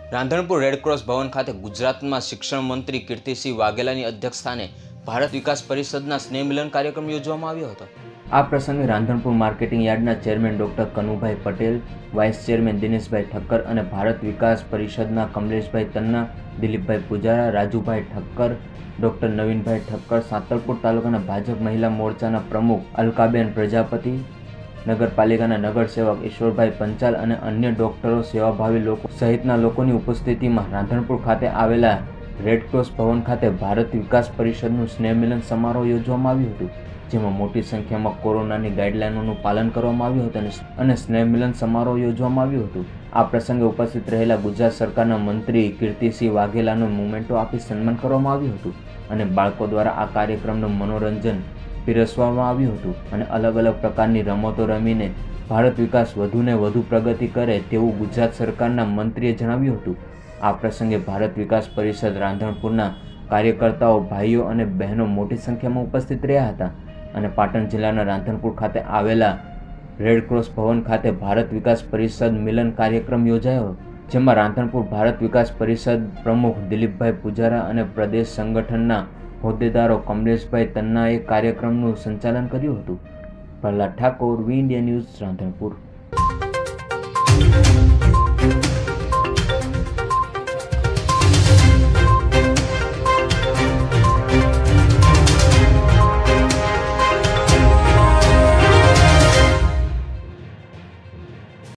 Radhanpur Red Cross ભવન ખાતે ગુજરાતમાં શિક્ષણ મંત્રી કીર્તિસિંહ વાઘેલાની અધ્યક્ષસ્થાને ભારત વિકાસ પરિષદના સ્નેહ મિલન કાર્યક્રમ યોજવામાં આવ્યો હતો। આ પ્રસંગે રાંધણપુર માર્કેટિંગ યાર્ડના chairman doctor Kanubhai Patel, vice chairman Dineshbhai Thakkar અને ભારત વિકાસ પરિષદના કમલેશભાઈ તન્ના, દિલીપભાઈ પૂજારા, રાજુભાઈ ઠક્કર, ડોક્ટર નવીનભાઈ ઠક્કર, સાંતલપુર તાલુકાના ભાજપ મહિલા મોરચાના પ્રમુખ અલકાબેન પ્રજાપતિ, નગરપાલિકાના નગરસેવક ઈશ્વરભાઈ પંચાલ અને અન્ય ડોક્ટરો, સેવાભાવી લોકો સહિતના લોકોની ઉપસ્થિતિમાં રાંધણપુર ખાતે આવેલા રેડક્રોસ ભવન ખાતે ભારત વિકાસ પરિષદનું સ્નેહ મિલન સમારોહ યોજવામાં આવ્યું હતું, જેમાં મોટી સંખ્યામાં કોરોનાની ગાઈડલાઈનોનું પાલન કરવામાં આવ્યું હતું અને સ્નેહ મિલન સમારોહ યોજવામાં આવ્યું હતું। આ પ્રસંગે ઉપસ્થિત રહેલા ગુજરાત સરકારના મંત્રી કીર્તિસિંહ વાઘેલાનું મોમેન્ટો આપી સન્માન કરવામાં આવ્યું હતું અને બાળકો દ્વારા આ કાર્યક્રમનું મનોરંજન પીરસવામાં આવ્યું હતું અને અલગ અલગ પ્રકારની રમતો રમીને ભારત વિકાસ વધુને વધુ પ્રગતિ કરે તેવું ગુજરાત સરકારના મંત્રીએ જણાવ્યું હતું। આ પ્રસંગે ભારત વિકાસ પરિષદ રાંધણપુરના કાર્યકર્તાઓ, ભાઈઓ અને બહેનો મોટી સંખ્યામાં ઉપસ્થિત રહ્યા હતા અને પાટણ જિલ્લાના રાંધણપુર ખાતે આવેલા રેડક્રોસ ભવન ખાતે ભારત વિકાસ પરિષદ મિલન કાર્યક્રમ યોજાયો, જેમાં રાંધણપુર ભારત વિકાસ પરિષદ પ્રમુખ દિલીપભાઈ પૂજારા અને પ્રદેશ સંગઠનના હોદ્દેદારો કમલેશભાઈ તન્નાએ કાર્યક્રમનું સંચાલન કર્યું હતું। Prahlad Thakor, V India News, Radhanpur.